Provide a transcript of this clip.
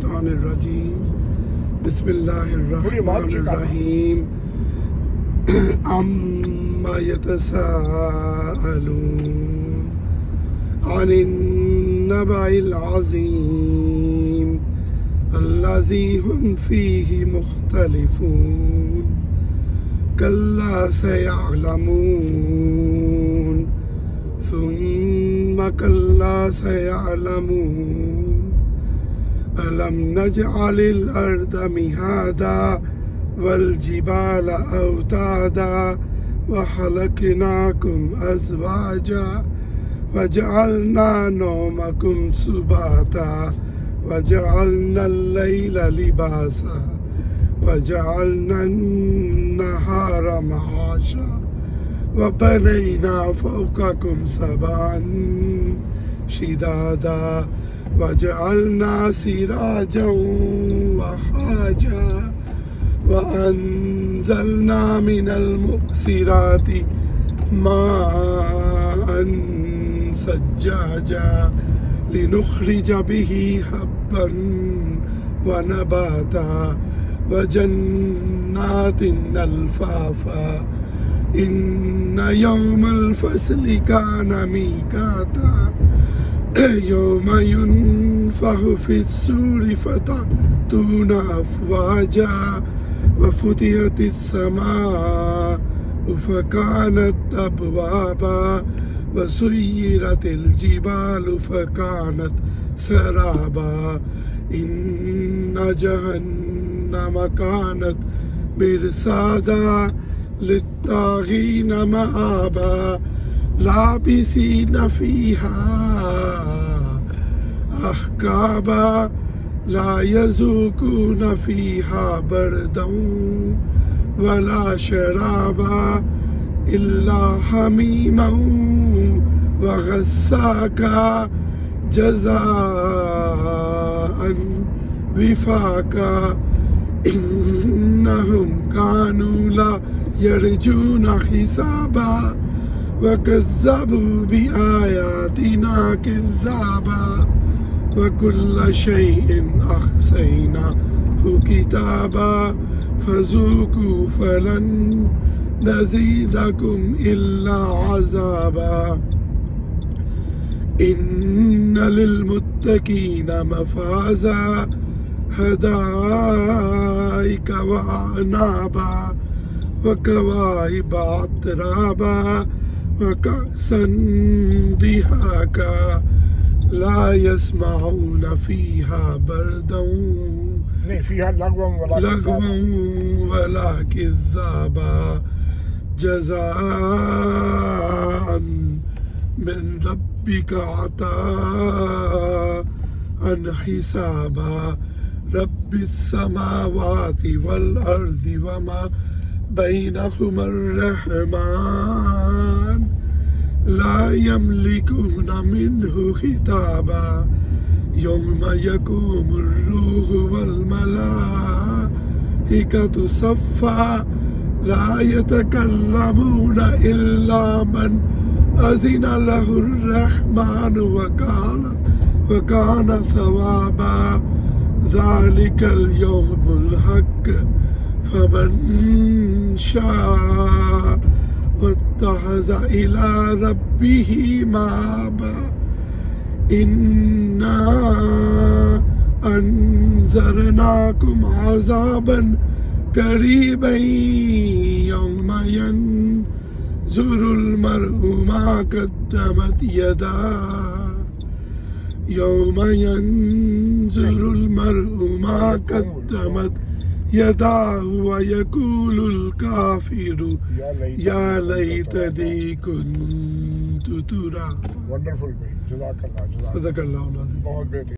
Minesh-Shaytanir-Rajeem. Bismillahir-Rahmanir-Rahim. Amma yatasa'aloon anin naba'il azim allazi hum fihi mukhtalifoon kalla saya'lamoon thumma kalla saya'lamoon alam naj'alil arda mihada wal jibala awtada wa khalaqnakum azwaja وجعلنا نومكم سباتا وجعلنا الليل لباسا وجعلنا النهار معاشا وبنينا فوقكم سبعا شدادا وجعلنا سراجا وحاجا وأنزلنا من المؤسرات ماء سجاجا لنخرج به حبا ونباتا وجنات ألفافا إن يوم الفصل كان ميقاتا يوم ينفخ في الصور فتأتون أفواجا وفتحت السماء فكانت أبوابا وسيرت الجبال فكانت سرابا إن جهنم كانت مرصادا للطاغين مآبا لابسين فيها أحقابا لا يذوقون فيها بردا ولا شرابا إلا حميما وغساقا جزاء وفاقا إنهم كانوا لا يرجون حسابا وكذبوا بآياتنا كذابا وكل شيء أحصيناه كتابا فذوقوا فلن نزيدكم إلا عذابا إن للمتقين مفازا حدائق وأعنابا وكواعب أترابا وكأسا دهاقا لا يسمعون فيها بردا فيها لغوا ولا كذابا جزاء من ربك عطاء حسابا رب السماوات والأرض وما بينهما الرحمن لا يملكون منه خطابا يوم يقوم الروح والملائكة صفا لا يتكلمون إلا من أذن له الرحمن وكان ثوابا ذلك اليوم الحق فمن شاء واتخذ إلى ربه مآبا إنا أنذرناكم عذابا قريبا يوم ينظر المرء ما قدمت يداه يوم ينظر المرء ما قدمت يداه ويقول الكافر يا ليتني كنت ترابا. Wonderful, bhai. Jazakallah. Sadaqallahu al-Azim. बहुत बेहतरीन.